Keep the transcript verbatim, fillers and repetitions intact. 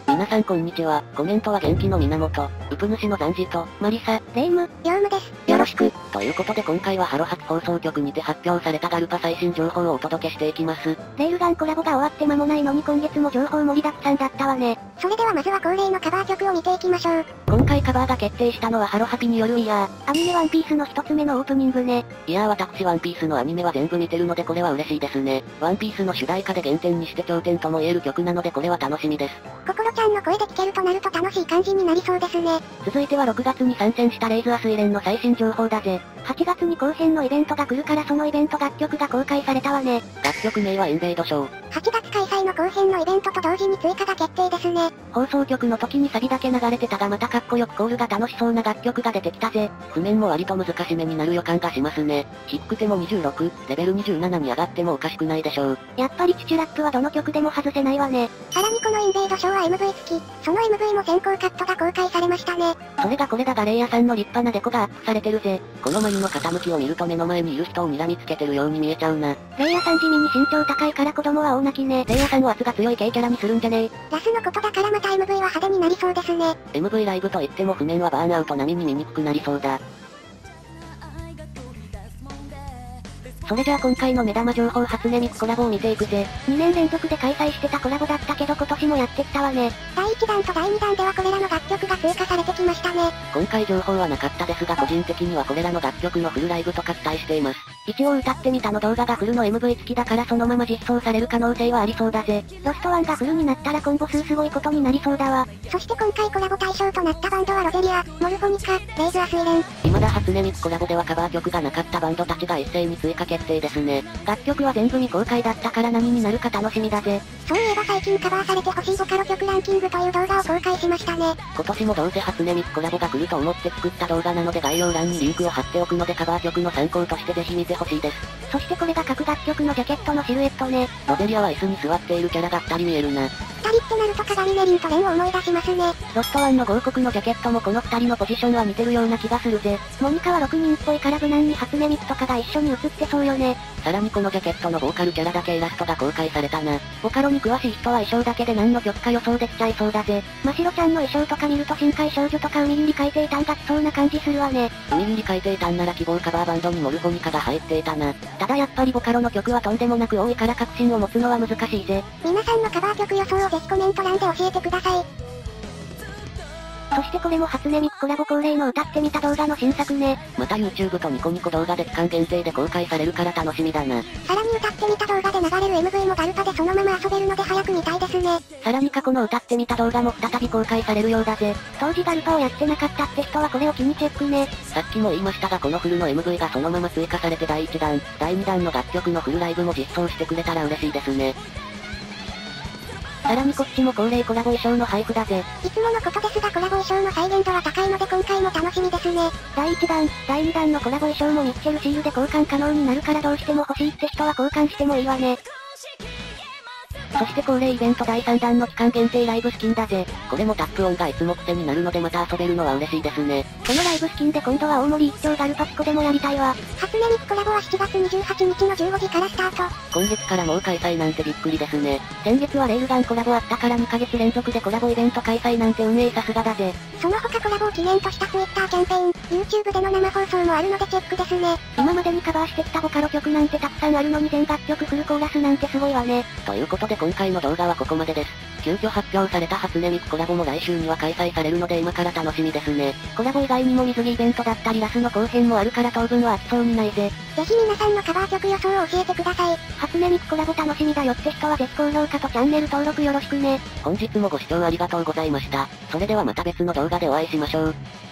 皆さんこんにちは。コメントは元気の源、ウプ主のザンジと、マリサ、 レイム、ヨウムです。 よろしく。ということで今回はハロハキ放送局にて発表されたガルパ最新情報をお届けしていきます。 レールガンコラボが終わって間もないのに今月も情報盛りだくさんだったわね。それではまずは恒例のカバー曲を見ていきましょう。 今回カバーが決定したのはハロハピによるイヤー。 アニメワンピースの一つ目のオープニングね。 いやー私ワンピースのアニメは全部見てるのでこれは嬉しいですね。ワンピースの主題歌で原点にして頂点とも言える曲なのでこれは楽しみです。 ココロちゃんの声で聴けるとなると楽しい感じになりそうですね。 続いてはろくがつに参戦したレイズアスイレンの最新情報だぜ。 はちがつに後編のイベントが来るからそのイベント楽曲が公開されたわね。 楽曲名はインベイドショー。 はちがつ開催の後編のイベントと同時に追加が決定ですね。 放送局の時にサビだけ流れてたがまたかっこよくコールが楽しそうな楽曲が出てきたぜ。譜面も割と難しめになる予感がしますね。低くてもにじゅうろく、レベルにじゅうななに上がってもおかしくないでしょう。 やっぱりチチュラップはどの曲でも外せないわね。さらにこのインベイドショーは エムブイ 付き、その エムブイ も先行カットが公開されましたね。 それがこれだがレイヤさんの立派なデコがアップされてるぜ。この眉の傾きを見ると目の前にいる人を睨みつけてるように見えちゃうな。 レイヤさん地味に身長高いから子供は大泣きね。 レイヤさんを圧が強い軽キャラにするんじゃねえ。 ラスのことだからまた エムブイ は派手になりそうですね。 エムブイ ライブといっても譜面はバーンアウト並みに見にくくなりそうだ。それじゃあ今回の目玉情報初音ミクコラボを見ていくぜ。 にねん連続で開催してたコラボだったけど今年もやってきたわね。だいいちだんとだいにだんではこれらの楽曲が追加されてきましたね。 今回情報はなかったですが個人的にはこれらの楽曲のフルライブとか期待しています。一応歌ってみたの動画がフルの エムブイ 付きだからそのまま実装される可能性はありそうだぜ。 ロストワンがフルになったらコンボ数すごいことになりそうだわ。そして今回コラボ対象となったバンドはロゼリア、モルフォニカ、レイズアスイレン。 未だ初音ミクコラボではカバー曲がなかったバンドたちが一斉に追加決定ですね。楽曲は全部未公開だったから何になるか楽しみだぜ。 そういえば最近カバーされてほしいボカロ曲ランキングという動画を公開しましたね。 今年もどうせ初音ミクコラボが来ると思って作った動画なので概要欄にリンクを貼っておくのでカバー曲の参考としてぜひ見てほしいです。 そしてこれが各楽曲のジャケットのシルエットね。 ロゼリアは椅子に座っているキャラがふたり見えるな。 ふたりってなると鏡メリンとレンを思い出しますね。 ロストワンの合国のジャケットもこのふたりのポジションは似てるような気がするぜ。 モニカはろくにんっぽいから無難に初音ミクとかが一緒に写ってそうよね。 さらにこのジャケットのボーカルキャラだけイラストが公開されたな。ボカロに詳しい人は衣装だけで何の曲か予想できちゃいそうだぜ。ましろちゃんの衣装とか見ると深海少女とか海霧海底炭が来そうな感じするわね。 海霧海底炭なら希望カバーバンドにモルフォニカが入っていたな。ただやっぱりボカロの曲はとんでもなく多いから確信を持つのは難しいぜ。 皆さんのカバー曲予想をぜひコメント欄で教えてください。そしてこれも初音ミクコラボ恒例の歌ってみた動画の新作ね。 また YouTube とニコニコ動画で期間限定で公開されるから楽しみだな。 さらに歌ってみた動画で流れる エムブイ もガルパでそのまま遊べるので早く見たいですね。 さらに過去の歌ってみた動画も再び公開されるようだぜ。 当時ガルパをやってなかったって人はこれを機にチェックね。 さっきも言いましたがこのフルの エムブイ がそのまま追加されてだいいちだん、だいにだんの楽曲のフルライブも実装してくれたら嬉しいですね。さらにこっちも恒例コラボ衣装の配布だぜ。 いつものことですがコラボ衣装の再現度は高いので今回も楽しみですね。だいいちだん、だいにだんのコラボ衣装もミッチェルシールで交換可能になるからどうしても欲しいって人は交換してもいいわね。 そして恒例イベントだいさんだんの期間限定ライブスキンだぜ。これもタップ音がいつも癖になるのでまた遊べるのは嬉しいですね。 このライブスキンで今度は大森一丁ガルパピコでもやりたいわ。初音ミクコラボはしちがつにじゅうはちにちのじゅうごじからスタート。 今月からもう開催なんてびっくりですね。先月はレールガンコラボあったからにかげつ連続でコラボイベント開催なんて運営さすがだぜ。 その他コラボを記念とした Twitter キャンペーン、YouTube での生放送もあるのでチェックですね。今までにカバーしてきたボカロ曲なんてたくさんあるのに全楽曲フルコーラスなんてすごいわね。 ということで今回の動画はここまでです。急遽発表された初音ミクコラボも来週には開催されるので今から楽しみですね。コラボ以外にも水着イベントだったりラスの後編もあるから当分は飽きそうにないぜ。 ぜひ皆さんのカバー曲予想を教えてください。初音ミクコラボ楽しみだよって人はぜひ高評価とチャンネル登録よろしくね。 本日もご視聴ありがとうございました。それではまた別の動画でお会いしましょう。